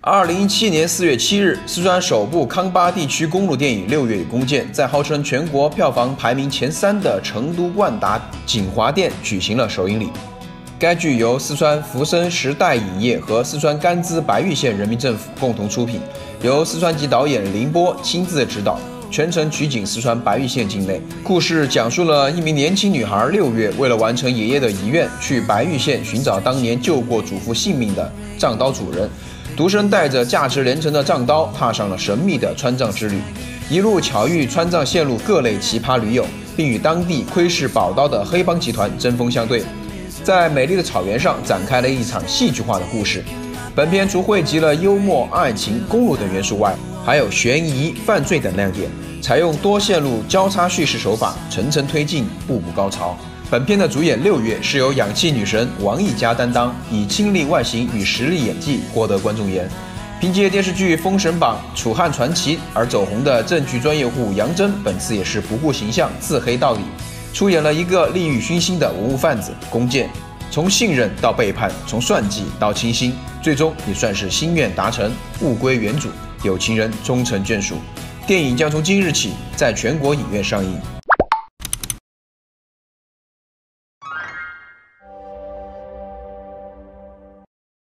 2017年4月7日，四川首部康巴地区公路电影6月攻建，在号称全国票房排名前3的成都万达锦华店举行了首映礼。该剧由四川福生时代影业和四川甘孜白玉县人民政府共同出品，由四川籍导演凌波亲自指导，全程取景四川白玉县境内。故事讲述了一名年轻女孩6月为了完成爷爷的遗愿，去白玉县寻找当年救过祖父性命的藏刀主人。独身带着价值连城的藏刀，踏上了神秘的川藏之旅，一路巧遇川藏线路各类奇葩驴友，并与当地窥视宝刀的黑帮集团针锋相对，在美丽的草原上展开了一场戏剧化的故事。本片除汇集了幽默、爱情、公路等元素外，还有悬疑、犯罪等亮点，采用多线路交叉叙事手法，层层推进，步步高潮。本片的主演6月是由氧气女神王艺佳担当，以亲力外形与实力演技获得观众缘。凭借电视剧《封神榜》《楚汉传奇》而走红的证据专业户杨真，本次也是不顾形象，自黑到底，出演了一个利欲熏心的文物贩子龚健，从信任到背叛，从算计到倾心，最终也算是心愿达成，物归原主，有情人终成眷属。电影将从今日起在全国影院上映。